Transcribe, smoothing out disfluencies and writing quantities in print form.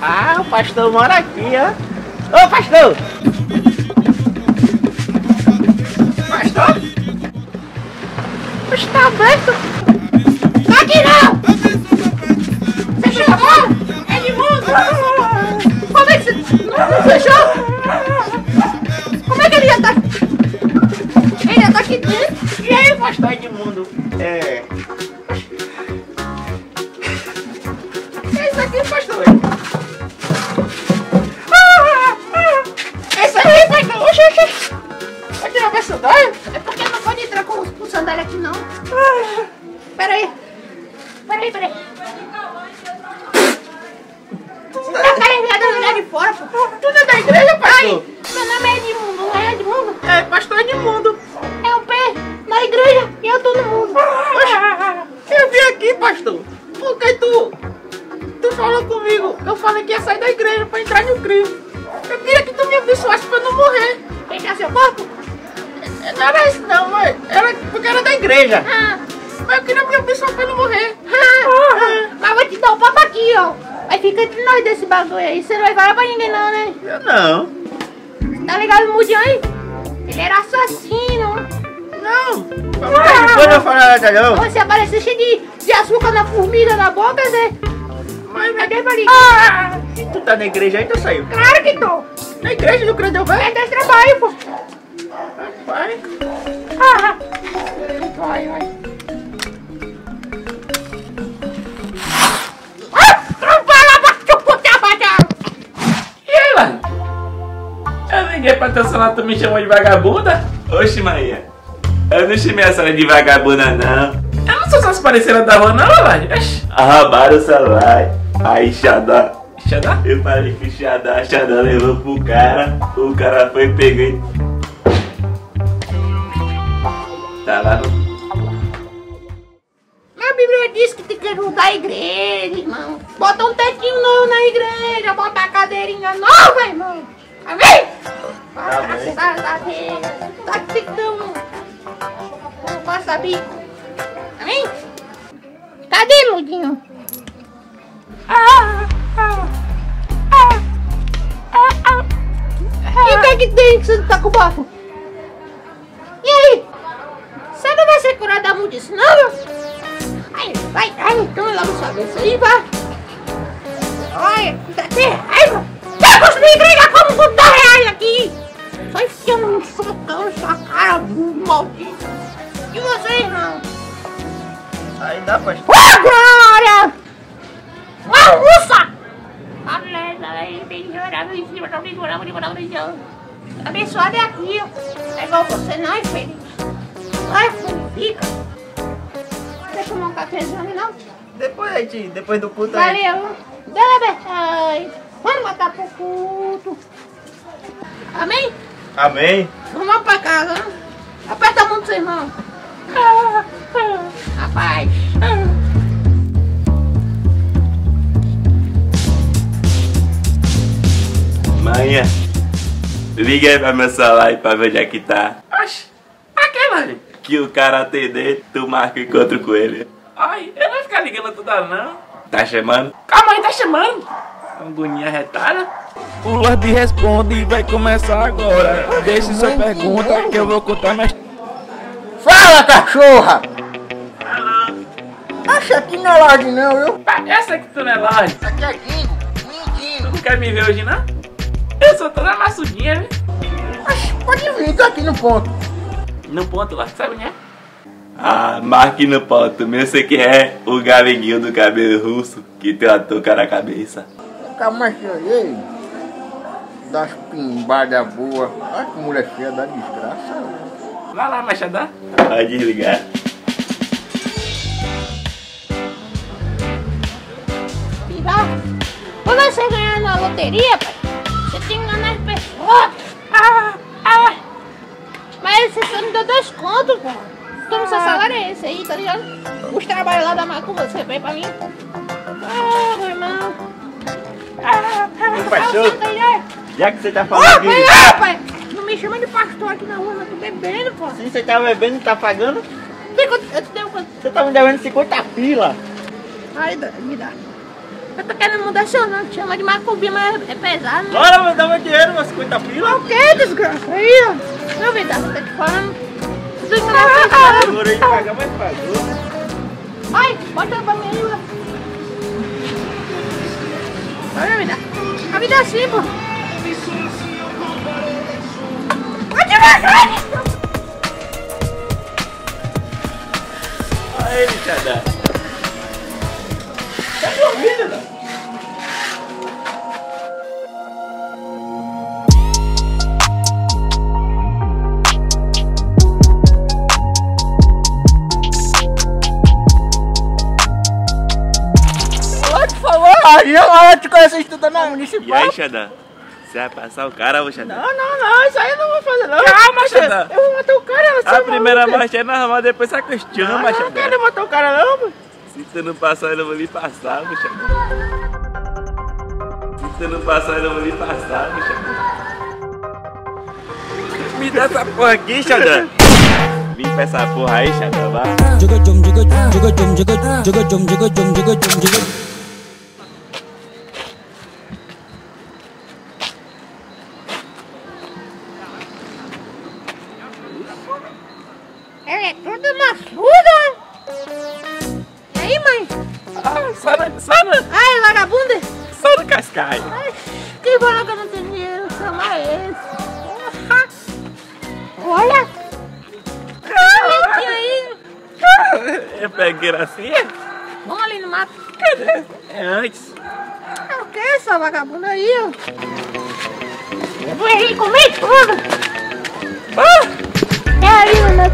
Ah, o pastor mora aqui, ó. Ô, pastor! Pastor? Está aberto? Tá aqui não! Fechou a porta? É de mundo! Como é que você... Não fechou? Como é que ele ia estar... Ele ia estar aqui dentro? E aí, pastor Edmundo? É isso aqui, pastor. É isso aí, pastor. Oxi. Vai tirar minha sandália? É porque não pode entrar com sandália aqui, não. Peraí. Você tá carregando mulher de fora, pô. Tudo é da igreja, pastor. Meu nome é Edmundo, não é Edmundo? É, pastor Edmundo. É o pé na igreja e eu tô no mundo. Eu vim aqui, pastor, porque tu falou comigo. Eu falei que ia sair da igreja pra entrar no Cristo. Eu queria que tu me abençoasse pra não morrer. Pegar seu corpo? Não era isso não, mãe. Era porque era da igreja. Mas eu queria me abençoar pra não morrer. Mas vou te dar um papo aqui, ó. Aí fica entre nós desse bagulho aí. Você não vai falar pra ninguém não, né? Eu não. Tá ligado no Mudião aí? Ele era assassino. Não. Depois não falar nada não. Você apareceu cheio de açúcar na formiga na boca, Zé. Mas cadê pra e tu tá na igreja aí, tu saiu? Claro que tô. Na igreja do Criador, velho? É desse trabalho, pô. Vai. Vai. E aí, mano? Eu liguei pra teu celular, tu me chamou de vagabunda? Oxe, Maria. Eu não chamei a senhora de vagabunda, não. Eu não sou só as parceiras da rua, não, Lorde. Arrabaram o celular. Aí, Xadá. Xadá? Eu falei que Xadá levou pro cara. O cara foi e peguei. Tá lá no... A Bíblia diz que tem que ajudar a igreja, irmão. Bota um tetinho novo na igreja, bota a cadeirinha nova, irmão. Amém? Amém. Tá que então. Não passa bico. Amém? Cadê, Ludinho? E o que é que tem que você tá com o bafo? E aí? Você não vai ser curado da mudice, não, meu? Aí, vai, então lá no sua cabeça aí, vai. Olha, dá até raiva. Quer construir igreja como com 10 reais aqui? Só enfiando um socão na sua cara, maldito. E você, irmão? Aí dá pra... Agora! Uma russa! Abençoado é aqui, ó. É igual você, não é feliz. Ai, fica. Quer tomar um cafezinho ali, não? Depois do culto aí. Valeu. Ai, vamos botar pro culto. Amém? Amém. Vamos lá pra casa, né? Aperta a mão do seu irmão. Rapaz. Manhã, liga aí pra meu celular aí pra ver onde é que tá. Oxi, pra que, mano? Que o cara atender, tu marca encontro com ele. Ai, eu não vou ficar ligando toda hora, não. Tá chamando? Calma aí, tá chamando. Agonia retada. O Lorde responde e vai começar agora. Deixe sua pergunta que eu vou contar mais. Fala, cachorra! Alô? Acha que não é Lorde não, viu? Eu sei que tu não é Lorde. Isso aqui é Guingo, Tu não quer me ver hoje, não? Eu sou toda maçudinha, viu? Pode vir, tô aqui no ponto. No ponto, Lorde, sabe onde é? Ah, marque no ponto. Meu, você que é o galinguinho do cabelo russo que tem a touca na cabeça. Calma, aí. Dá umas pimbadas boas. Olha que mulher feia da desgraça. Vai lá, Machadá. Pode desligar. Quando você ganhar na loteria, pai, você tem que enganar as pessoas. Mas você só me deu 2 contos, pô. Como seu salário é esse aí, tá ligado? Os trabalhos lá da Macumbeiro, você vem pra mim? Meu irmão. Pastor, já que você tá falando de... Pai, não me chama de pastor aqui na rua, eu tô bebendo, pô. Sim, você tá bebendo e tá pagando? Eu te dei quanto? Você tá me devendo 50 pila. Aí, me dá. Eu tô querendo mudar seu nome, chama de Macumbeiro, mas é pesado, né? Bora, me dá meu dinheiro, meus 50 pila. O que, desgraça? Aí, ó. Não me dá, tô te falando. Demorei de pagar, mas pagou. Ai, bota pra mim aí, ó. Olha, me dá. A vida é assim, pô. Vai devagar! Olha ele, Xadá. Tá dormindo, não? Aí eu te conheço estudando na municipal. E aí, Xadá? Você vai passar o cara, ô Xadá? Não, isso aí eu não vou fazer não. Calma, Xadá. Eu vou matar o cara, você A primeira marcha é normal, depois você acostuma, não, Xadá. não quero matar o cara não, mano. Se você não passar, eu não vou lhe passar, meu Xadá. Se você não passar, eu não vou lhe passar, meu Xadá. Me dá essa porra aqui, Xadá. Limpa essa porra aí, Xadá, vai. Ela é toda maçuda. E aí, mãe? Sana. Ai, vagabunda. Sana Cascai. Ai, que bom que eu não tenho dinheiro. Chama esse. Porra. Olha. Aí. É pegueira assim? É? Vamos ali no mato. Cadê? É antes. É o que essa vagabunda aí, ó? Eu vou ir comer tudo. É aí, mano.